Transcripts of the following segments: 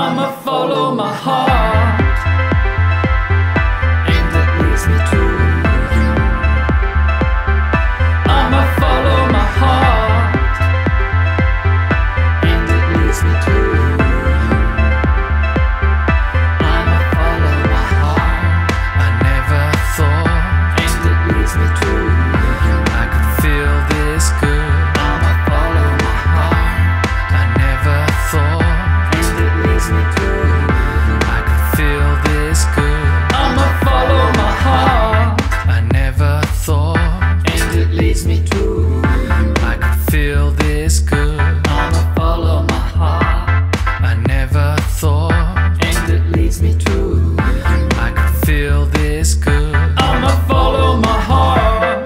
I'ma follow my heart, and it leads me to you. I'ma follow my heart, and it leads me to you. I'ma follow my heart. I never thought, and it leads me to you, I could feel this good. I'ma follow my heart. I never thought, and it leads me to you, I could feel this good. I'ma follow my heart. I never thought, and it leads me to you, I could feel this good. I'ma follow my heart. I never thought, and it leads me to you, I could feel this good. I'ma follow my heart.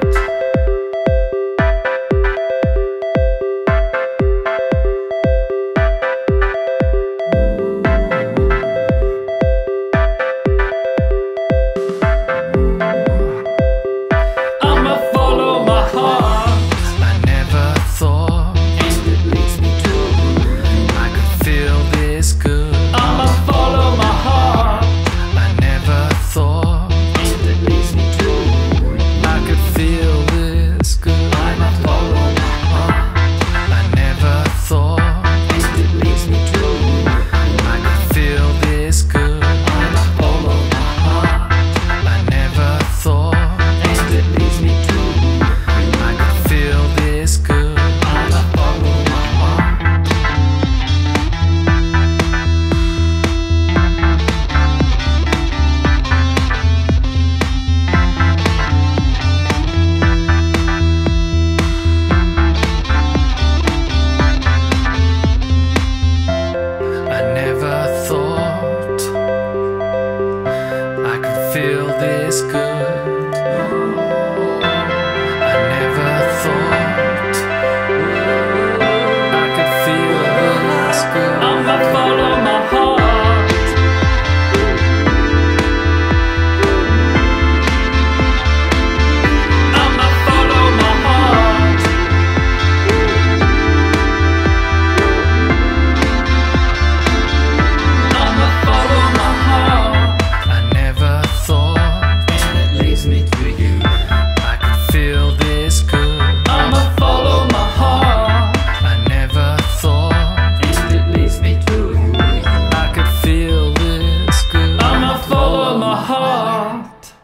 I'ma follow my heart. I never thought, and it leads me to you, I could feel this good. I'ma follow my heart. I never thought, and it leads me to you, I could feel this good. I'ma follow my heart. I never thought, and it leads me to you, I could feel this good. I'ma follow my heart. I never thought, and it leads me to you, I could feel this good. I'ma follow my heart. I never thought I could feel this good. I never thought I could feel this good. I'ma follow my heart. I'ma follow my heart. I'ma follow my heart. I never thought, and it leads me to you, I could feel this good. I'ma follow my heart. I never thought, and it leads me to you, I could feel this good. I'ma follow my heart.